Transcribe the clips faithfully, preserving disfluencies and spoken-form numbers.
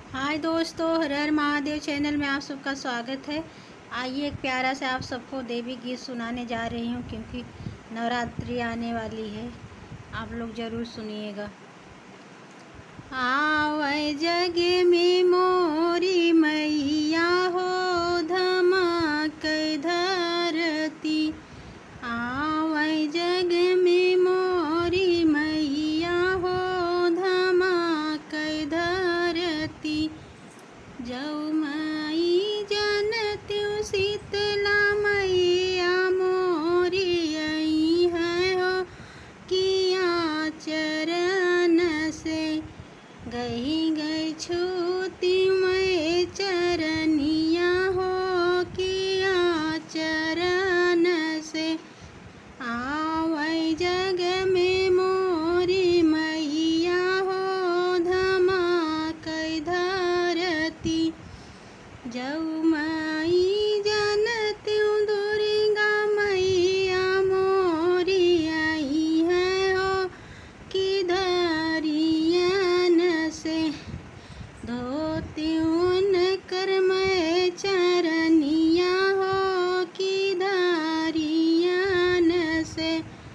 हाय दोस्तों, हर हर महादेव चैनल में आप सबका स्वागत है। आइए एक प्यारा से आप सबको देवी गीत सुनाने जा रही हूँ, क्योंकि नवरात्रि आने वाली है। आप लोग ज़रूर सुनिएगा। आवे जग में मोरी मैया हो, धमाक धरती। आवे जग में मोरी मैया हो, धमाक धरती। जऊ माई जनत्यु शीतला मैया मोरी आई है हो, किया चरण से गई गई छूती मैं चरनिया हो, किया चरण से। आवे जग में मोरी मैया हो, धमाक धरती। जऊ माई जनत्यु दुर्गा मैया मोरी आई है हो, कि धरियन से धोती उनकर मैं चरनिया हो, कि धरियन से।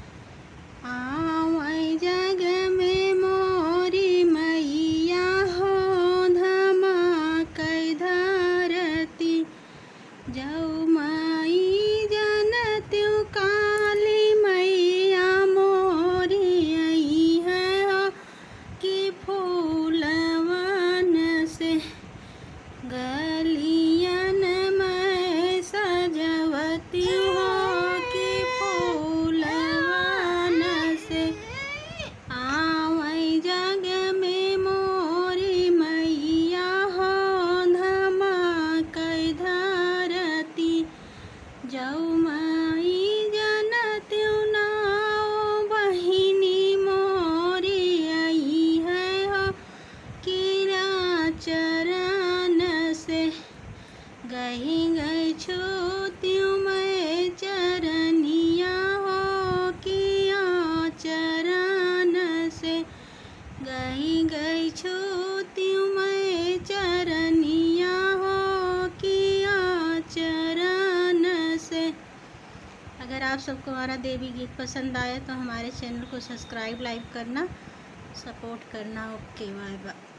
आवे जग में मोरी मैया हो, धमाक धरती। जऊ माई जनत्यु काली मैया मोरी आई है हो, कि फूलवन से गलियन में सजवती हो, कि फूलवन से। आवे जग में मोरी मैया हो, धमाक धरती। जऊ माई जनत्यु नाव बहिनी मोरी आई है हो, किया चरण से गही गई छूत्यूँ मैं चरनिया हो, किया चरण से गही गई छूत्यूँ मैं चरनिया हो, किया चरण से। अगर आप सबको हमारा देवी गीत पसंद आए तो हमारे चैनल को सब्सक्राइब लाइक करना, सपोर्ट करना। Okay, bye by.